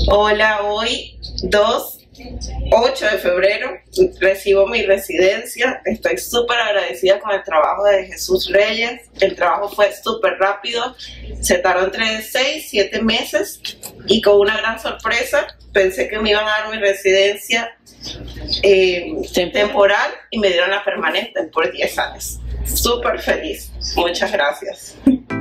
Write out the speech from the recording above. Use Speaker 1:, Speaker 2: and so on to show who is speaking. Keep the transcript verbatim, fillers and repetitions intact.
Speaker 1: Hola, hoy dos, ocho de febrero recibo mi residencia. Estoy súper agradecida con el trabajo de Jesús Reyes. El trabajo fue súper rápido, se tardó entre seis y siete meses y con una gran sorpresa. Pensé que me iban a dar mi residencia eh, temporal y me dieron la permanente por diez años. Súper feliz. Muchas gracias.